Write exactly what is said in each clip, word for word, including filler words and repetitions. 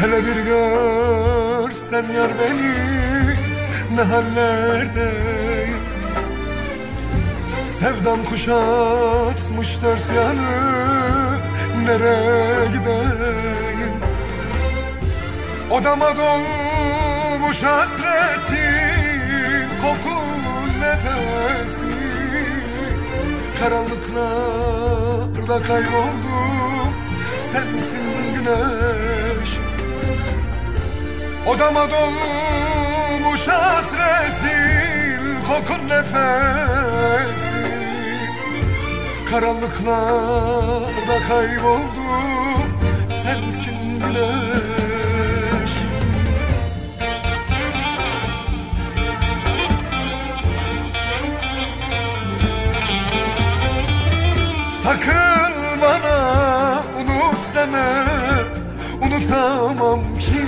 Hele bir görsen yar beni ne hallerdeyim. Sevdan kuşatmış dört yanı, nereye gideyim? Odama dolmuş hasretin, kokun nefesi. Karanlıklarda kayboldum, sensin güneş. Odama dolmuş hasretin, kokun nefesi. Karanlıklarda kayboldum, sensin güneş. Sakın bana unut deme, unutamam ki.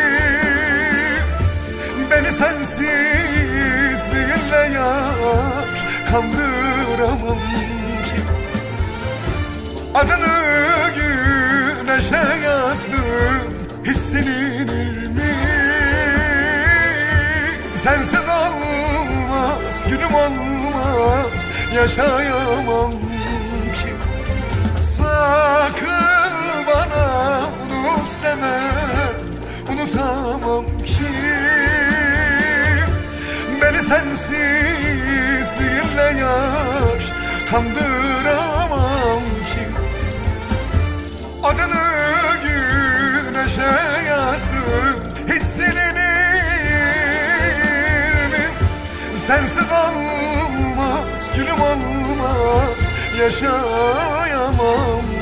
Beni sensizliğinle yar kandıramam ki. Adını güneşe yazdım, hiç silinir mi? Sensiz olmaz, günüm olmaz, yaşayamam ki. Sakın bana unut deme, unutamam ki. Beni sensizliğinle yar kandıramam ki. Adını güneşe yazdım, hiç silinir mi? Sensiz olmaz, gülüm olmaz, yaşayamam.